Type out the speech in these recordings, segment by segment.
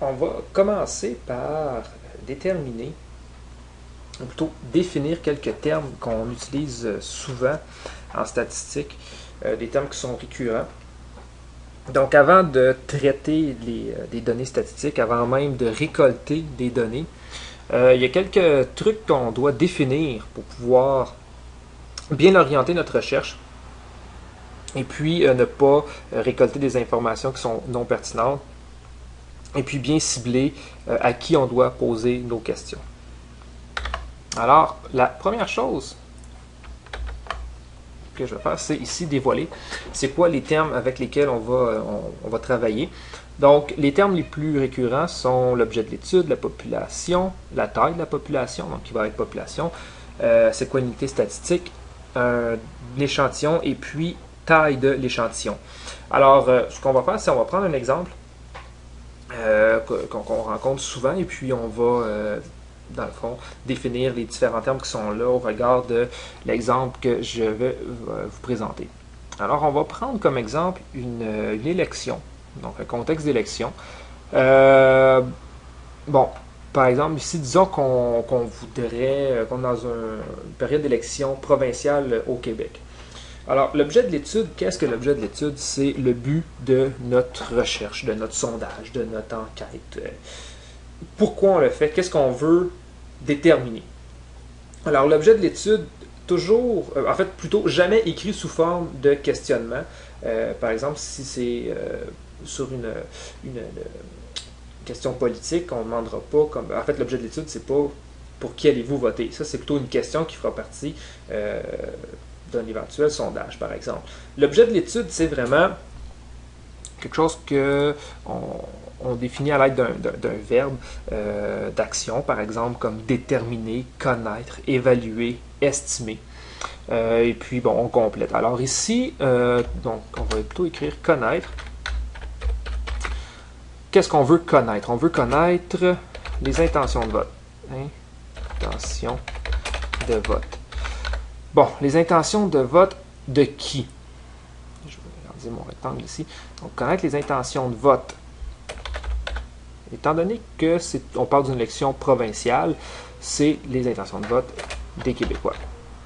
on va commencer par déterminer, ou plutôt définir quelques termes qu'on utilise souvent en statistique, des termes qui sont récurrents. Donc avant de traiter des données statistiques, avant même de récolter des données, il y a quelques trucs qu'on doit définir pour pouvoir bien orienter notre recherche et puis ne pas récolter des informations qui sont non pertinentes et puis bien cibler à qui on doit poser nos questions. Alors, la première chose que je vais faire, c'est ici dévoiler c'est quoi les termes avec lesquels on va travailler. Donc, les termes les plus récurrents sont l'objet de l'étude, la population, la taille de la population, donc qui va être population, c'est quoi une unité statistique, l'échantillon et puis taille de l'échantillon. Alors, ce qu'on va faire, c'est on va prendre un exemple qu'on rencontre souvent et puis on va, dans le fond, définir les différents termes qui sont là au regard de l'exemple que je vais vous présenter. Alors, on va prendre comme exemple une élection, donc un contexte d'élection. Bon, par exemple, ici, disons qu'on voudrait, qu'on est dans une période d'élection provinciale au Québec. Alors, l'objet de l'étude, qu'est-ce que l'objet de l'étude? C'est le but de notre recherche, de notre sondage, de notre enquête. Pourquoi on le fait? Qu'est-ce qu'on veut déterminer? Alors, l'objet de l'étude, toujours, en fait, plutôt jamais écrit sous forme de questionnement. Par exemple, si c'est sur une question politique, on ne demandera pas, comme, en fait, l'objet de l'étude, c'est pas pour qui allez-vous voter. Ça, c'est plutôt une question qui fera partie d'un éventuel sondage, par exemple. L'objet de l'étude, c'est vraiment quelque chose que on définit à l'aide d'un verbe d'action, par exemple, comme déterminer, connaître, évaluer, estimer. Et puis, bon, on complète. Alors ici, donc, on va plutôt écrire connaître. Qu'est-ce qu'on veut connaître? On veut connaître les intentions de vote. Intentions de vote. Bon, les intentions de vote de qui? Je vais regarder mon rectangle ici. Donc, connaître les intentions de vote. Étant donné que on parle d'une élection provinciale, c'est les intentions de vote des Québécois.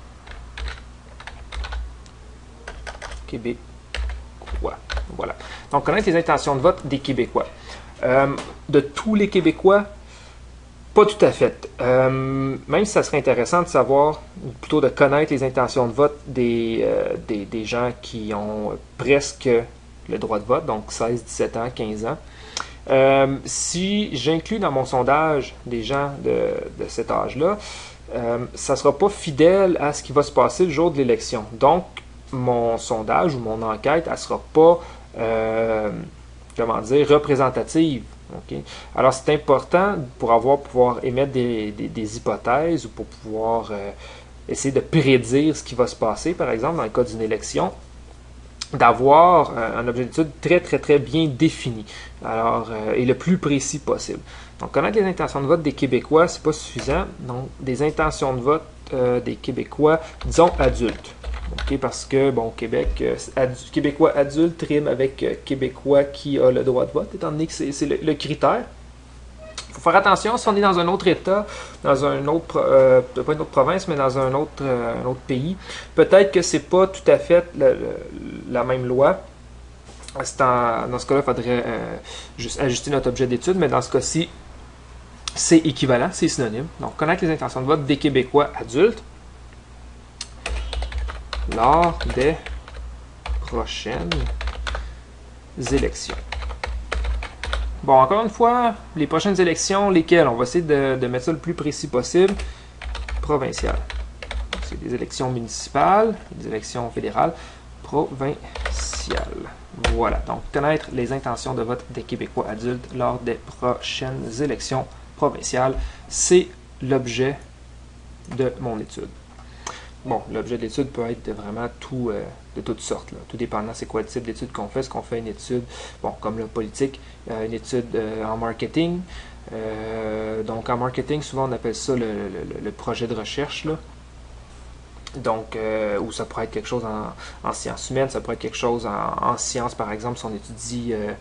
Québécois. Voilà. Donc, connaître les intentions de vote des Québécois. De tous les Québécois, pas tout à fait. Même si ça serait intéressant de savoir, ou plutôt de connaître les intentions de vote des gens qui ont presque le droit de vote, donc 16, 17 ans, 15 ans. Si j'inclus dans mon sondage des gens de cet âge-là, ça ne sera pas fidèle à ce qui va se passer le jour de l'élection. Donc, mon sondage ou mon enquête, elle ne sera pas, comment dire, représentative. Okay? Alors, c'est important pour pouvoir émettre des hypothèses ou pour pouvoir essayer de prédire ce qui va se passer, par exemple, dans le cas d'une élection, d'avoir un objet d'étude très, très, très bien défini. Alors, et le plus précis possible. Donc, connaître les intentions de vote des Québécois, c'est pas suffisant. Donc, des intentions de vote des Québécois, disons adultes. Okay, parce que, bon, Québec, Québécois adulte rime avec Québécois qui a le droit de vote, étant donné que c'est le critère. Il faut faire attention, si on est dans un autre État, dans un autre, pas une autre province, mais dans un autre pays, peut-être que c'est pas tout à fait la même loi. Dans ce cas-là, il faudrait juste ajuster notre objet d'étude, mais dans ce cas-ci, c'est équivalent, c'est synonyme. Donc, connaître les intentions de vote des Québécois adultes lors des prochaines élections. Bon, encore une fois, les prochaines élections, lesquelles? On va essayer de mettre ça le plus précis possible. Provinciales. C'est des élections municipales, des élections fédérales, provinciales. Voilà, donc connaître les intentions de vote des Québécois adultes lors des prochaines élections provinciales, c'est l'objet de mon étude. Bon, l'objet de l'étude peut être vraiment de toutes sortes, là. Tout dépendant c'est quoi le type d'étude qu'on fait. Est-ce qu'on fait une étude, bon, comme la politique, une étude en marketing. Donc en marketing, souvent on appelle ça le projet de recherche, là. Donc, ou ça pourrait être quelque chose en sciences humaines, ça pourrait être quelque chose en sciences, par exemple, si on étudie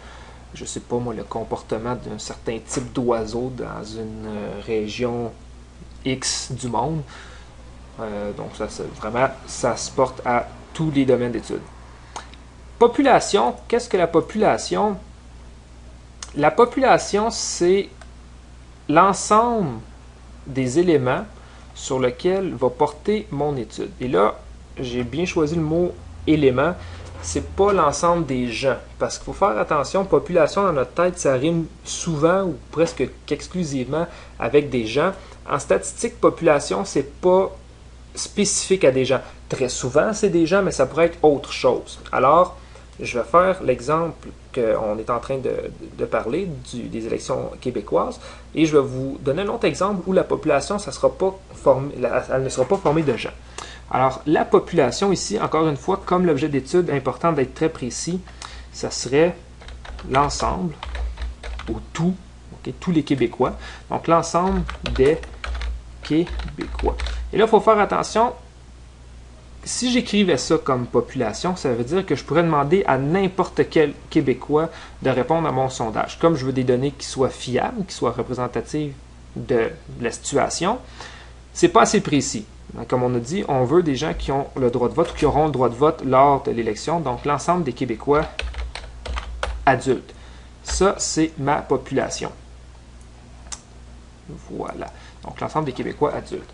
je sais pas moi, le comportement d'un certain type d'oiseau dans une région X du monde. Donc ça, vraiment, ça se porte à tous les domaines d'études. Population, qu'est-ce que la population? La population, c'est l'ensemble des éléments sur lesquels va porter mon étude. Et là, j'ai bien choisi le mot élément. C'est pas l'ensemble des gens. Parce qu'il faut faire attention, population dans notre tête, ça rime souvent ou presque qu'exclusivement avec des gens. En statistique, population, c'est pas spécifique à des gens. Très souvent, c'est des gens, mais ça pourrait être autre chose. Alors, je vais faire l'exemple qu'on est en train de parler des élections québécoises et je vais vous donner un autre exemple où la population, elle ne sera pas formée de gens. Alors, la population ici, encore une fois, comme l'objet d'étude, important d'être très précis, ça serait l'ensemble ou tout, okay, tous les Québécois. Donc, l'ensemble des Québécois. Et là, il faut faire attention. Si j'écrivais ça comme population, ça veut dire que je pourrais demander à n'importe quel Québécois de répondre à mon sondage. Comme je veux des données qui soient fiables, qui soient représentatives de la situation, c'est pas assez précis. Comme on a dit, on veut des gens qui ont le droit de vote ou qui auront le droit de vote lors de l'élection, donc l'ensemble des Québécois adultes. Ça, c'est ma population. Voilà. Donc l'ensemble des Québécois adultes.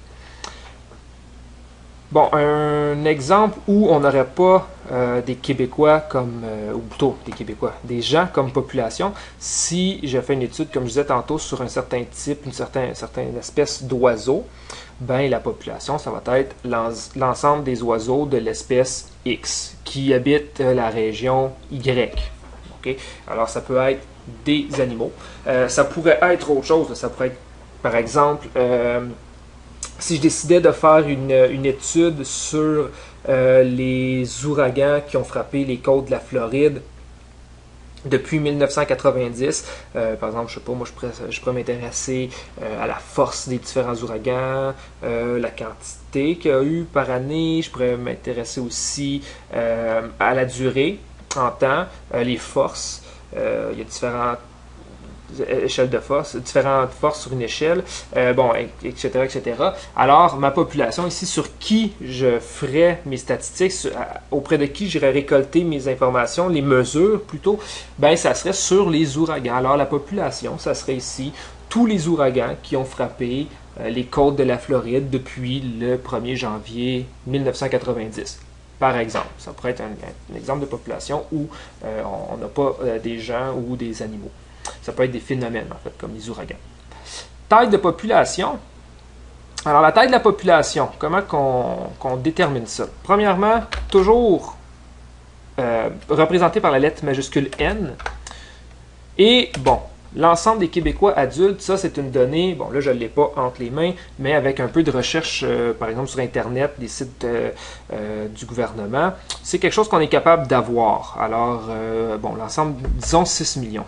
Bon, un exemple où on n'aurait pas des Québécois comme, ou plutôt des Québécois, des gens comme population, si je fais une étude, comme je disais tantôt, sur un certain type, une certaine espèce d'oiseau, ben la population, ça va être l'ensemble des oiseaux de l'espèce X qui habitent la région Y. Okay? Alors, ça peut être des animaux. Ça pourrait être autre chose. Ça pourrait être, par exemple, si je décidais de faire une étude sur les ouragans qui ont frappé les côtes de la Floride depuis 1990, par exemple, je sais pas, moi je pourrais m'intéresser à la force des différents ouragans, la quantité qu'il y a eu par année, je pourrais m'intéresser aussi à la durée en temps, les forces, il y a différentes échelle de force, différentes forces sur une échelle, etc., etc. Alors, ma population ici, sur qui je ferais mes statistiques, auprès de qui j'irais récolter mes informations, les mesures plutôt, ben ça serait sur les ouragans. Alors, la population, ça serait ici tous les ouragans qui ont frappé les côtes de la Floride depuis le 1er janvier 1990. Par exemple, ça pourrait être un exemple de population où on n'a pas des gens ou des animaux. Ça peut être des phénomènes, en fait, comme les ouragans. Taille de population. Alors, la taille de la population, comment qu'on détermine ça? Premièrement, toujours représenté par la lettre majuscule N. Et, bon, l'ensemble des Québécois adultes, ça, c'est une donnée, bon, là, je ne l'ai pas entre les mains, mais avec un peu de recherche, par exemple, sur Internet, des sites du gouvernement, c'est quelque chose qu'on est capable d'avoir. Alors, bon, l'ensemble, disons 6 millions.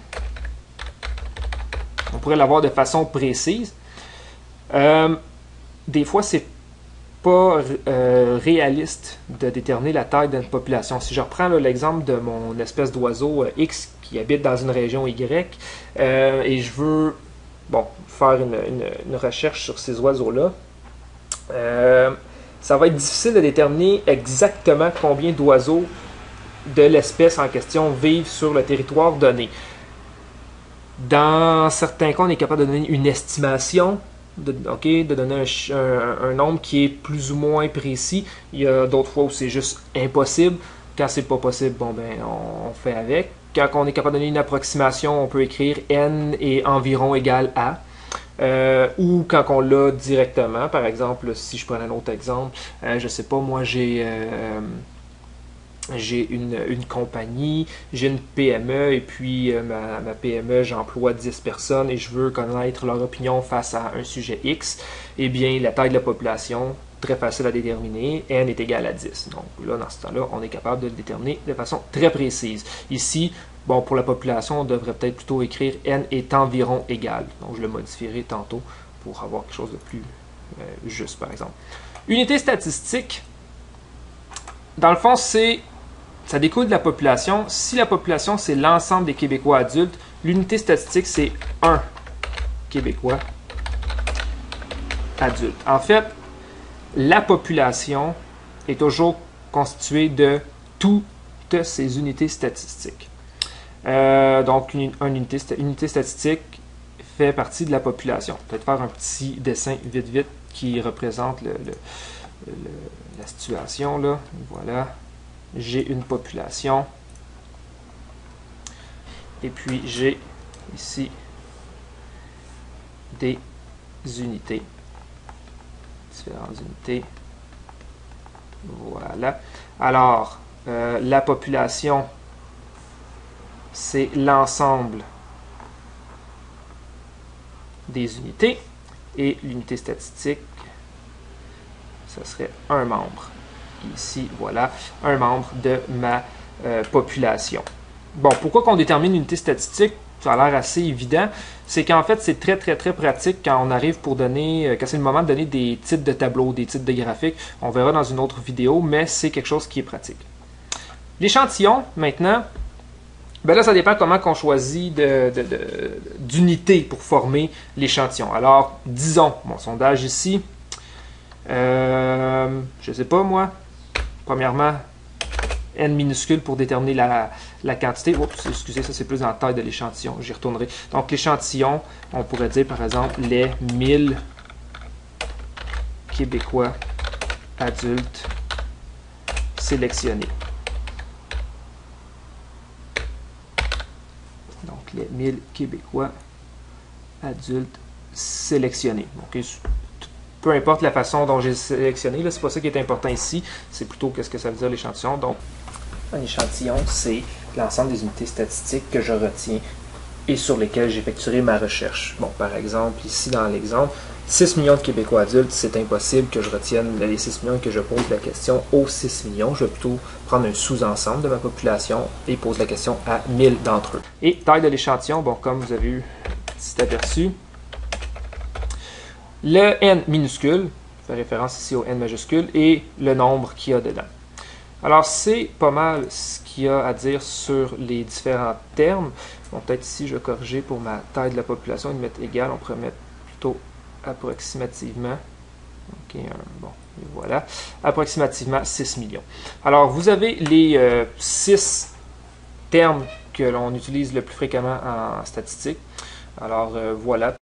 On pourrait l'avoir de façon précise. Des fois, c'est pas réaliste de déterminer la taille d'une population. Si je reprends l'exemple de mon espèce d'oiseau X qui habite dans une région Y et je veux faire une recherche sur ces oiseaux-là, ça va être difficile de déterminer exactement combien d'oiseaux de l'espèce en question vivent sur le territoire donné. Dans certains cas, on est capable de donner une estimation, de donner un nombre qui est plus ou moins précis. Il y a d'autres fois où c'est juste impossible. Quand c'est pas possible, bon ben on fait avec. Quand on est capable de donner une approximation, on peut écrire n est environ égal à. Ou quand on l'a directement, par exemple, si je prends un autre exemple, je sais pas, moi j'ai une compagnie, j'ai une PME et puis ma PME, j'emploie 10 personnes et je veux connaître leur opinion face à un sujet X, eh bien la taille de la population, très facile à déterminer, n est égal à 10. Donc là, dans ce temps-là, on est capable de le déterminer de façon très précise. Ici, bon, pour la population, on devrait peut-être plutôt écrire n est environ égal. Donc je le modifierai tantôt pour avoir quelque chose de plus juste, par exemple. Unité statistique, dans le fond, c'est ça découle de la population. Si la population, c'est l'ensemble des Québécois adultes, l'unité statistique, c'est un Québécois adulte. En fait, la population est toujours constituée de toutes ces unités statistiques. Donc, une unité statistique fait partie de la population. Peut-être faire un petit dessin vite qui représente la situation. Là. Voilà. J'ai une population. Et puis, j'ai ici des unités. Différentes unités. Voilà. Alors, la population, c'est l'ensemble des unités. Et l'unité statistique, ça serait un membre. Ici, voilà, un membre de ma population. Bon, pourquoi qu'on détermine l'unité statistique? Ça a l'air assez évident. C'est qu'en fait, c'est très pratique quand on arrive pour donner, quand c'est le moment de donner des titres de tableaux, des titres de graphiques. On verra dans une autre vidéo, mais c'est quelque chose qui est pratique. L'échantillon, maintenant, ben là, ça dépend comment on choisit d'unité pour former l'échantillon. Alors, disons, mon sondage ici, je ne sais pas moi, premièrement, N minuscule pour déterminer la quantité. Oups, excusez, ça c'est plus dans la taille de l'échantillon, j'y retournerai. Donc l'échantillon, on pourrait dire par exemple les 1000 Québécois adultes sélectionnés. Donc les 1000 Québécois adultes sélectionnés. Donc, peu importe la façon dont j'ai sélectionné, c'est pas ça qui est important ici, c'est plutôt qu'est-ce que ça veut dire l'échantillon. Donc, un échantillon, c'est l'ensemble des unités statistiques que je retiens et sur lesquelles j'effectuerai ma recherche. Bon, par exemple, ici dans l'exemple, 6 millions de Québécois adultes, c'est impossible que je retienne les 6 millions et que je pose la question aux 6 millions. Je vais plutôt prendre un sous-ensemble de ma population et pose la question à 1000 d'entre eux. Et taille de l'échantillon, bon, comme vous avez eu un petit aperçu, le N minuscule, je fais référence ici au N majuscule, et le nombre qu'il y a dedans. Alors, c'est pas mal ce qu'il y a à dire sur les différents termes. Bon, peut-être ici, je vais corriger pour ma taille de la population, et mettre égal, on pourrait mettre plutôt approximativement. OK, bon, et voilà. Approximativement 6 millions. Alors, vous avez les 6 termes que l'on utilise le plus fréquemment en statistique. Alors, voilà.